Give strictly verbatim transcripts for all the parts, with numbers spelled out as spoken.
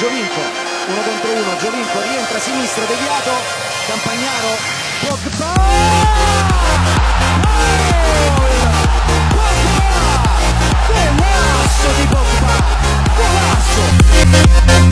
Giovinco, uno contro uno, Giovinco rientra a sinistra, deviato, Campagnaro, Pogba! Golasso di Pogba! Golasso!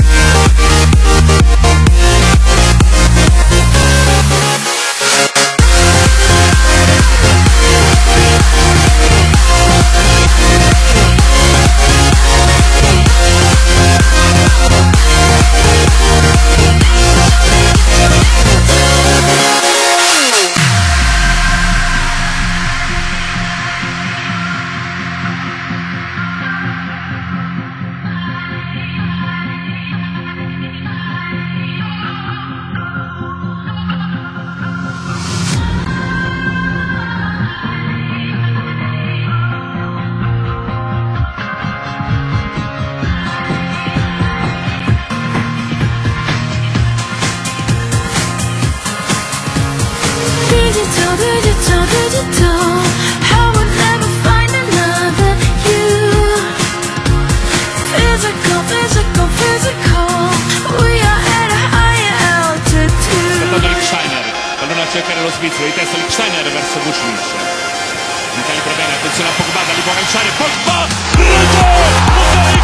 Digital, digital, digital. I would never find another you. Physical, physical, physical. We are at a higher altitude. Scattato Lichtsteiner, pallone a cercare lo svizzero, di testa Lichtsteiner verso Vucinic. In calibro bene, attenzione a Pogba, da lì può calciare, Pogba! Rete!